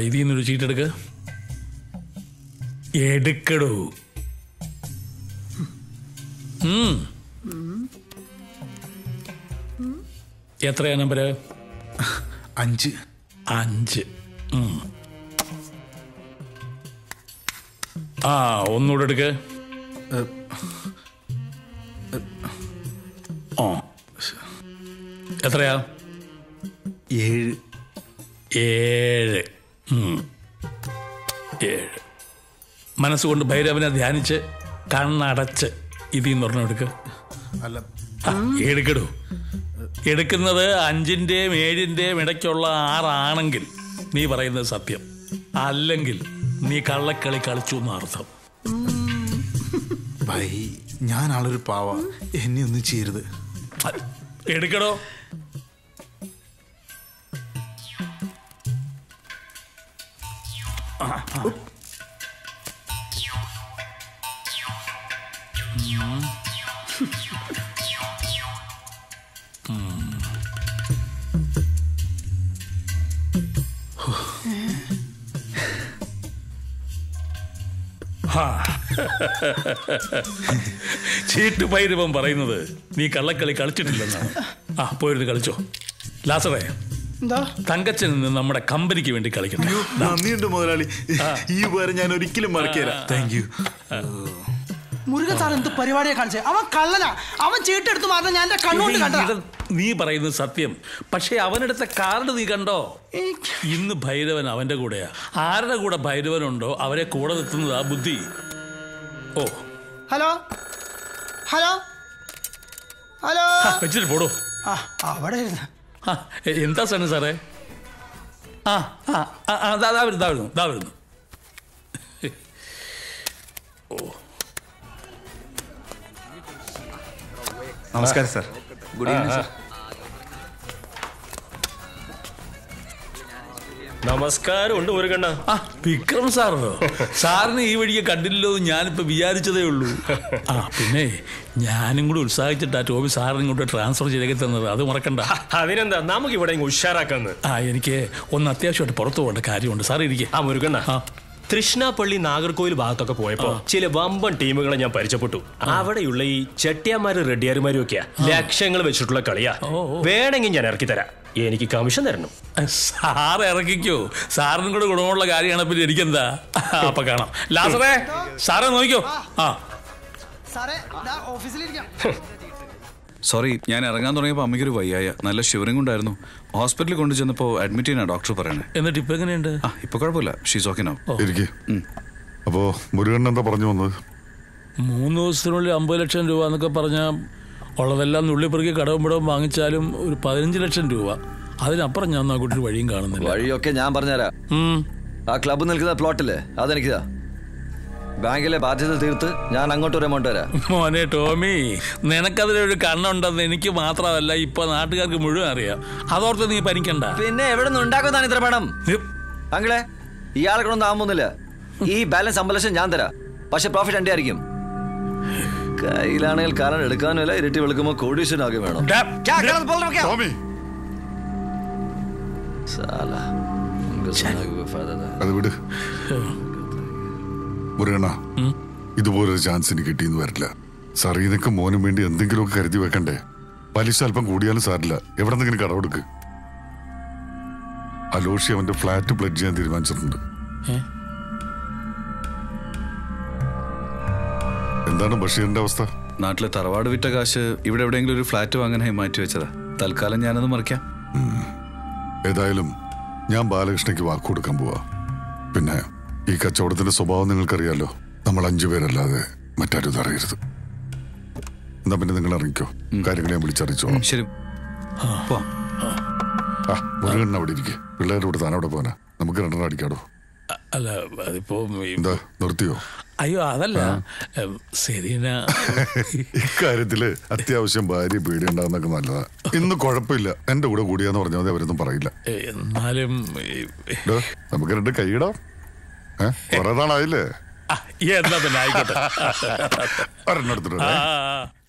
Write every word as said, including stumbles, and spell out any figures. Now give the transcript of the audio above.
ഇതിൽ നിന്നൊരു ചീട്ടെടുക്ക. എടുക്കടൂ. എത്രയാ നമ്പര്? അഞ്ച്. അഞ്ച്. ആ ഒന്നുകൂടെ എടുക്ക. ഓ എത്രയാ? ഏഴ്. ഏഴ്. ഏഴ്. മനസ്സുകൊണ്ട് ഭൈരവനെ ധ്യാനിച്ച് കണ്ണടച്ച് ഇതിൽ നിന്ന് പറഞ്ഞ എടുക്ക. അല്ല എടുക്കടൂ. എടുക്കുന്നത് അഞ്ചിൻ്റെയും ഏഴിൻ്റെയും ഇടയ്ക്കുള്ള ആറാണെങ്കിൽ നീ പറയുന്നത് സത്യം, അല്ലെങ്കിൽ നീ കള്ളക്കളി കളിച്ചു എന്നർത്ഥം. ഭൈ, ഞാൻ ആളൊരു പാവ, എന്നെ ഒന്നും ചെയ്യരുത്. എടുക്കടോ. ചീട്ട് ഭൈരവൻ പറയുന്നത് നീ കള്ളക്കളി കളിച്ചിട്ടില്ലെന്നാണ്. ആ പോയിരുന്നു കളിച്ചോ. ലാസറേ, തങ്കച്ചൻ നിന്ന് നമ്മുടെ കമ്പനിക്ക് വേണ്ടി കളിക്കണം. നന്ദിയുണ്ട് മുതലാളി, ഈ ഉപകാരം ഞാൻ ഒരിക്കലും മറക്കില്ല. Thank you. മുരുകൻ സാർ എന്ത് പരിപാടിയെ കാണിച്ചേ? അവൻ കള്ളനാ. അവൻ ചീട്ടെടുത്ത് മാറുന്ന ഞാൻ എന്റെ കണ്ണുകൊണ്ട് കണ്ടതാ. നീ പറയുന്നത് സത്യം, പക്ഷെ അവനെടുത്ത കാർഡ് നീ കണ്ടോ? ഇന്ന് ഭൈരവൻ അവന്റെ കൂടെയാ. ആരുടെ കൂടെ ഭൈരവനുണ്ടോ അവരെ കൂടെ നിർത്തുന്നതാ ബുദ്ധി. ഓ ഹലോ ഹലോ ഹലോ വെച്ചിട്ട് പോടോ. അവിടെ എന്താ സണ്ണ സാറേ? ആ ആ ദാ വരുന്നു ദാ വരുന്നു ദാ വരുന്നു. ഓ നമസ്കാരം സാർ. Good evening sir. നമസ്കാരം ഉണ്ട് മുരുകണ്ണ. ആ വിക്രം സാറോ? സാറിന് ഈ വഴിയെ കണ്ടില്ലല്ലോ എന്ന് ഞാനിപ്പോ വിചാരിച്ചതേ ഉള്ളൂ. ആ പിന്നെ ഞാനും കൂടി ഉത്സാഹിച്ചിട്ടാ ടോബി സാറിന് ഇങ്ങോട്ട് ട്രാൻസ്ഫർ ചെയ്തേക്ക് തന്നത്, അത് മറക്കണ്ട. അതിനെന്താ, നമുക്ക് ഇവിടെ ഉഷാറാക്കാന്ന്. ആ എനിക്ക് ഒന്ന് അത്യാവശ്യമായിട്ട് പുറത്തു പോകേണ്ട കാര്യമുണ്ട്. സാർ ഇരിക്കേ. ആ മുരുകണ്ണ, തൃശ്ശനാപ്പള്ളി നാഗർകോവിൽ ഭാഗത്തൊക്കെ പോയപ്പോ ചില വമ്പൻ ടീമുകളെ ഞാൻ പരിചയപ്പെട്ടു. അവിടെയുള്ള ഈ ചെട്ടിയാമാരും റെഡ്ഡിയാരുമാരും ഒക്കെയാ ലക്ഷങ്ങൾ വെച്ചിട്ടുള്ള കളിയാ. വേണമെങ്കിൽ ഞാൻ ഇറക്കി തരാം, എനിക്ക് കമ്മീഷൻ തരണം. സാർ ഇറക്കിക്കോ, സാറിനും കൂടെ ഗുണമുള്ള കാര്യമാണ്. പിന്നെ എനിക്കെന്താ. അപ്പൊ കാണാം. ലാസറേ, സാറേ നോക്കിക്കോ. ആ സോറി, ഞാൻ ഇറങ്ങാൻ തുടങ്ങിയപ്പോൾ അമ്മയ്ക്കൊരു വയ്യായ, നല്ല ഷിവറിംഗ് ഉണ്ടായിരുന്നു. ഹോസ്പിറ്റലിൽ കൊണ്ടു ചെന്നപ്പോൾ അഡ്മിറ്റ് ചെയ്യാനാ ഡോക്ടർ പറയണേ. എന്നിട്ട് ഇപ്പൊ എങ്ങനെയുണ്ട്? ആ ഇപ്പൊ കുഴപ്പമില്ല, ഷീസ് ഓക്കെ നൗ. അപ്പോ മുരുകൻ എന്താ പറഞ്ഞു വന്നത്? മൂന്ന് ദിവസത്തിനുള്ളിൽ അമ്പത് ലക്ഷം രൂപ എന്നൊക്കെ പറഞ്ഞാൽ ഉള്ളതെല്ലാം നുള്ളിപ്പെറുക്കി കടവും പിടവും വാങ്ങിച്ചാലും ഒരു പതിനഞ്ച് ലക്ഷം രൂപ. അതിനപ്പുറം ഞാൻ നോക്കിയിട്ട് ഒരു വഴിയും കാണുന്നില്ല. വഴിയൊക്കെ ഞാൻ പറഞ്ഞുതരാം. ആ ക്ലബ്ബ് നിൽക്കുന്ന പ്ലോട്ടില്ലേ, അതെനിക്കിതാ. ബാങ്കിലെ ബാധ്യത തീർത്ത് ഞാൻ അങ്ങോട്ട് ഒരു എമൗണ്ട് തരാം. മോനെ ടോമി, നിനക്കതിലൊരു കണ്ണുണ്ടെന്ന് എനിക്ക് മാത്രമല്ല ഇപ്പൊ നാട്ടുകാർക്ക് മുഴുവൻ അറിയാം. അതോർത്ത് നീ പനിക്കണ്ട. പിന്നെ എവിടെ നിന്ന് ഉണ്ടാക്കുന്നതാണ് ഇത്ര പണം? അങ്ങളെ ഇയാളെ കൊണ്ടൊന്നും ആവുന്നില്ല. ഈ ബാലൻസ് അമ്പത് ലക്ഷം ഞാൻ തരാം, പക്ഷെ പ്രോഫിറ്റ് എന്റെ ആയിരിക്കും. കയ്യിലാണെങ്കിൽ കാരണം എടുക്കാനുമില്ല, ഇരട്ടി വെളുക്കുമ്പോ കോടീശ്വരനാകെ വേണം. മുരുകണ്ണ, ഇതുപോലൊരു ചാൻസ് എനിക്ക് കിട്ടിയെന്ന് വരില്ല. സറീനക്ക് മോനും വേണ്ടി എന്തെങ്കിലുമൊക്കെ കരുതി വെക്കണ്ടേ? പലിശ അല്പം കൂടിയാലും സാരില്ല, എവിടെ നിന്നെങ്കിലും കടമെടുക്ക്. അലോഷി അവന്റെ ഫ്ലാറ്റ് പ്ലെഡ്ജ് ചെയ്യാൻ തീരുമാനിച്ചിട്ടുണ്ട്. എന്താണ് ബഷീറിന്റെ അവസ്ഥ? നാട്ടിലെ തറവാട് വിറ്റ കാശ് ഇവിടെ എവിടെയെങ്കിലും ഒരു ഫ്ലാറ്റ് വാങ്ങാനായി മാറ്റി വെച്ചതാ. തൽക്കാലം ഞാനത് മറിക്കാം. ഏതായാലും ഞാൻ ബാലകൃഷ്ണയ്ക്ക് വാക്ക് കൊടുക്കാൻ പോവാ. പിന്നെ ഈ കച്ചവടത്തിന്റെ സ്വഭാവം നിങ്ങൾക്കറിയാലോ. നമ്മൾ അഞ്ചു പേരല്ലാതെ മറ്റാരും അറിയരുത്. എന്നാ പിന്നെ നിങ്ങൾ ഇറങ്ങിക്കോ, കാര്യങ്ങളെ ഞാൻ വിളിച്ചറിയിച്ചോ. ശരി. ആ മുരുകണ്ണ അവിടെ ഇരിക്കെ, പിള്ളേരുടെ കൂടെ താനവിടെ പോനാ. നമുക്ക് രണ്ടെണ്ണം അടിക്കാടോ. അല്ല അതിപ്പോ എന്താ നിർത്തിയോ? അയ്യോ അതല്ല, സെറീന ഇക്കാര്യത്തില് അത്യാവശ്യം ഭാര്യ പേടിയുണ്ടാകുന്നൊക്കെ നല്ലതാ. ഇന്ന് കുഴപ്പമില്ല, എന്റെ കൂടെ കൂടിയാന്ന് പറഞ്ഞാൽ മതി, അവരൊന്നും പറയില്ല. എന്നാലും നമുക്ക് രണ്ട് കൈയിടാം. ഏഹ് കുറെ നാളായില്ലേ? എന്നാ പിന്നെ ആയിക്കോട്ടെ. ഒരെണ്ണം എടുത്തിട്ടുണ്ട്.